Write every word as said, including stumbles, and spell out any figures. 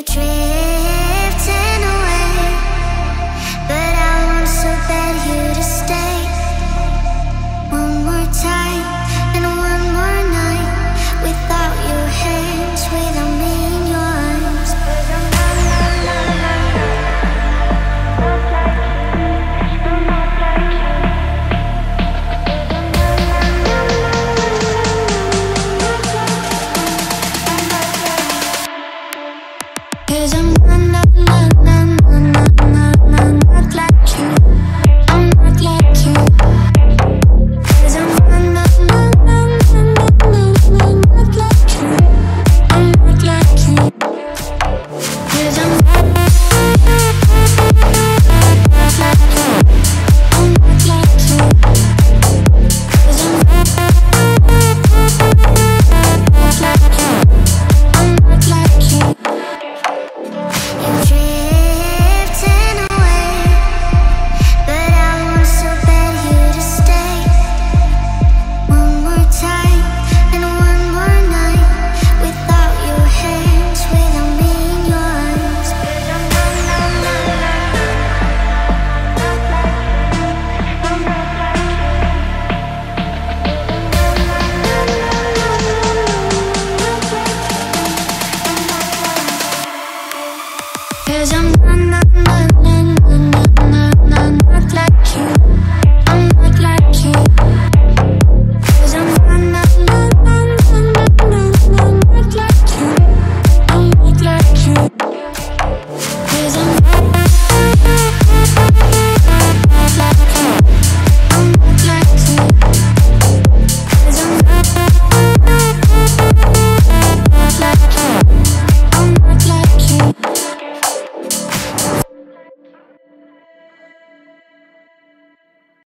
You're drifting away, but I want so bad you to stay. One more time and one more night without your hands, without me in your arms. Cause I'm not, not, not, not, not, not, not like you. I'm not like you. Cause I'm not, not, not, not, not, not, not like you. I'm not like you. Cause I'm not, not like you. I'm not like you. Cause I'm not, not like you. I'm not like you. You're drifting away, but I want so bad you to stay. One more time and one more night without your hands, without me in your arms. Cause I'm not, not, not, not, not like you. I'm not like you. Cause I'm not, not, not, not